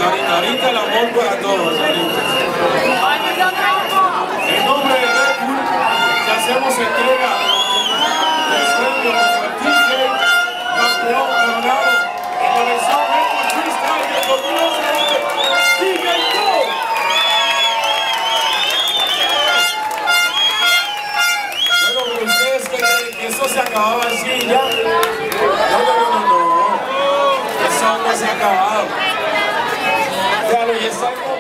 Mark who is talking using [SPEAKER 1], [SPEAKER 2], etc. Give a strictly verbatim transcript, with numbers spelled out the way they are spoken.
[SPEAKER 1] ahorita, ahorita el amor para todos. En nombre de Red Bull, te hacemos entrega del premio como el D J campeón coronado en la versión Red Bull Freestyle del dos mil once de D J Go. Bueno, pero ustedes creen que eso se acababa así ya. No, no, no, no, no. Eso no se ha acabado. Claro, y es algo